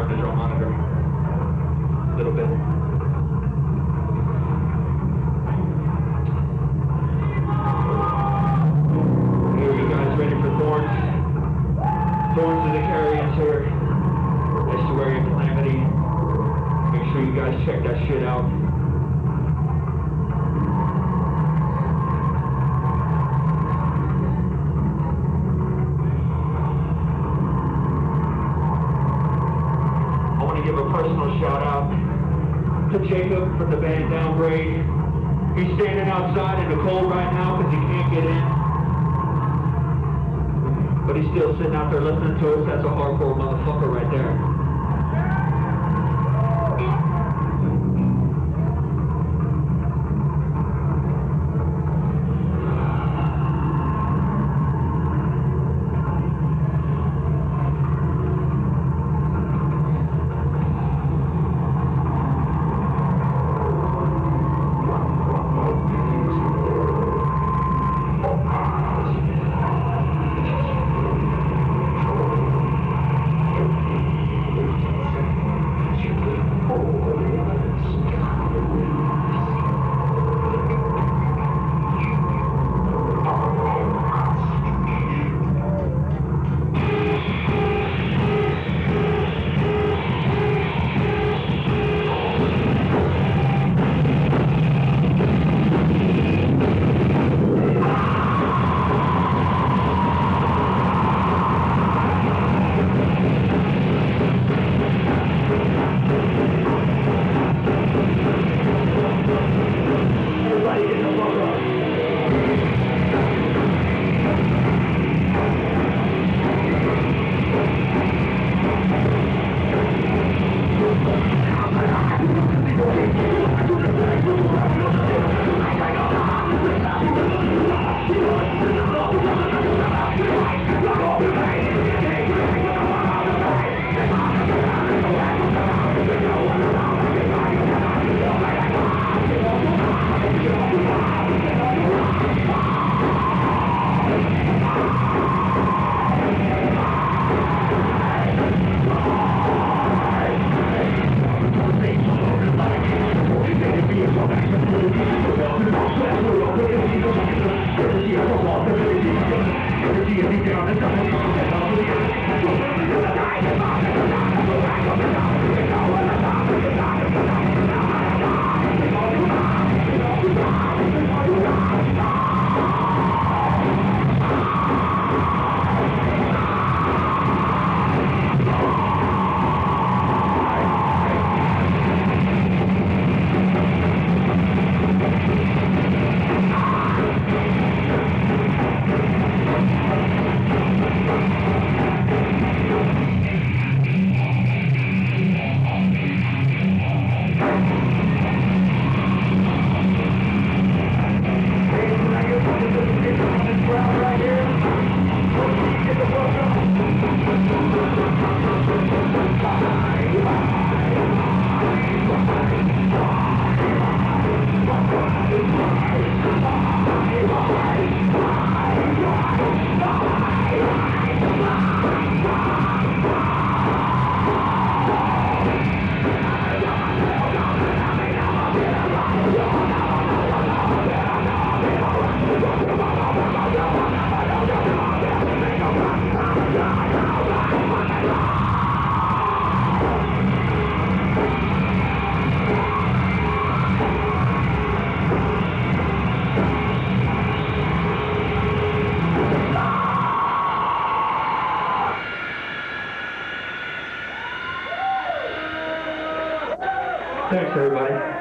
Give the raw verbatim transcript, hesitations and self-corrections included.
temperature on monitor. A little bit. Here you guys ready for Thorns? Thorns is the carriers here. Estuary Calamity. Make sure you guys check that shit out. Give a personal shout out to Jacob from the band Downgrade. He's standing outside in the cold right now because he can't get in. But he's still sitting out there listening to us. That's a hardcore motherfucker right there. Thanks, everybody.